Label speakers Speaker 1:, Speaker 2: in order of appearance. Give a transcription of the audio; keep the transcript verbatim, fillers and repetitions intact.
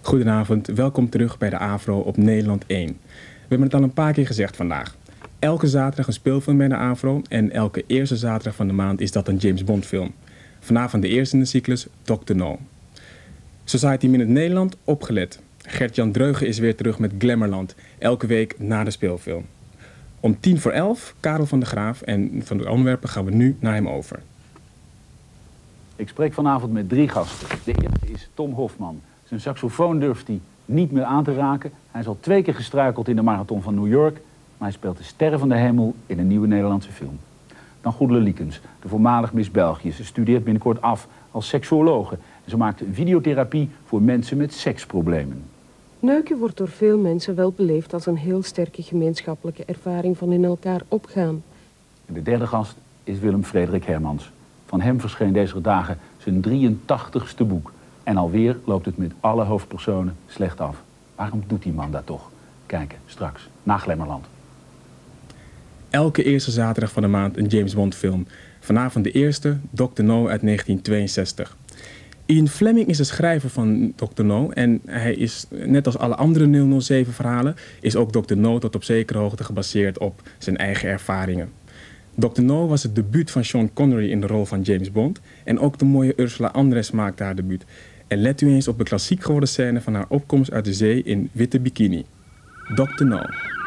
Speaker 1: Goedenavond, welkom terug bij de AVRO op Nederland één. We hebben het al een paar keer gezegd vandaag. Elke zaterdag een speelfilm bij de AVRO en elke eerste zaterdag van de maand is dat een James Bond film. Vanavond de eerste in de cyclus, dokter No. Society Minute Nederland, opgelet. Gert-Jan Dreugen is weer terug met Glamourland, elke week na de speelfilm. Om tien voor elf, Karel van der Graaf en van de onderwerpen gaan we nu naar hem over.
Speaker 2: Ik spreek vanavond met drie gasten. De eerste is Tom Hofman. Zijn saxofoon durft hij niet meer aan te raken. Hij is al twee keer gestruikeld in de marathon van New York, maar hij speelt de sterren van de hemel in een nieuwe Nederlandse film. Dan Goedele Liekens, de voormalig Miss België. Ze studeert binnenkort af als seksuologe. En ze maakt videotherapie voor mensen met seksproblemen.
Speaker 3: Neuken wordt door veel mensen wel beleefd als een heel sterke gemeenschappelijke ervaring van in elkaar opgaan.
Speaker 2: En de derde gast is Willem Frederik Hermans. Van hem verscheen deze dagen zijn drieëntachtigste boek. En alweer loopt het met alle hoofdpersonen slecht af. Waarom doet die man dat toch? Kijken straks na Glamourland.
Speaker 1: Elke eerste zaterdag van de maand een James Bond film. Vanavond de eerste, dokter No uit negentien tweeënzestig. Ian Fleming is de schrijver van dokter No en hij is, net als alle andere nul nul zeven verhalen, is ook dokter No tot op zekere hoogte gebaseerd op zijn eigen ervaringen. dokter No was het debuut van Sean Connery in de rol van James Bond en ook de mooie Ursula Andress maakte haar debuut. En let u eens op de klassiek geworden scène van haar opkomst uit de zee in witte bikini. dokter No.